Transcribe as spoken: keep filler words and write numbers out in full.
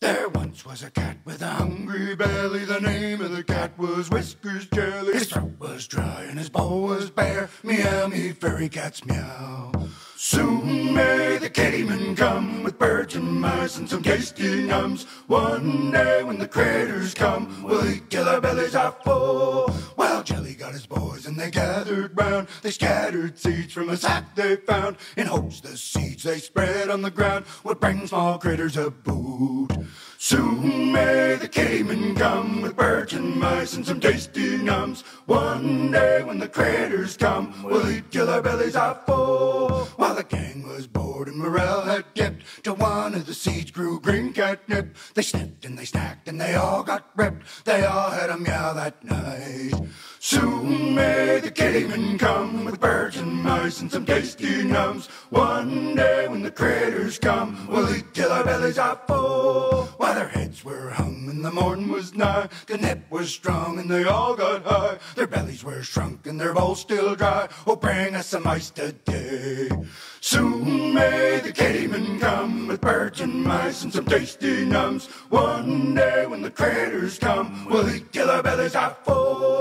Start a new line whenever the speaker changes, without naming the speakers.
There once was a cat with a hungry belly. The name of the cat was Whiskers Jelly. His throat was dry and his bowl was bare. Meow, me furry cats, meow. Soon may the kittyman come with birds and mice and some tasty nums. One day when the critters come, we'll eat till our bellies are full. Well, Jelly got his boys and they gathered round. They scattered seeds from a sack they found, in hopes the seeds they spread on the ground would bring small critters a boot. Soon may the kittyman come with birds and mice and some tasty nums. One day when the critters come, we'll eat till our bellies are full. While the gang was bored and morale had dipped, till one of the seeds grew green catnip. They snipped and they snacked and they all got ripped. They all had a meow that night. Soon may the kittyman come with birds and mice and some tasty nums. One day when the critters come, we'll eat till our bellies are full. While their heads were hung and the morn was nigh, the nip was strong and they all got high. Their bellies were shrunk and their bowls still dry. Oh, bring us some mice today. Soon may the kittyman come with birds and mice and some tasty nums. One day when the critters come, we'll eat till our bellies are full.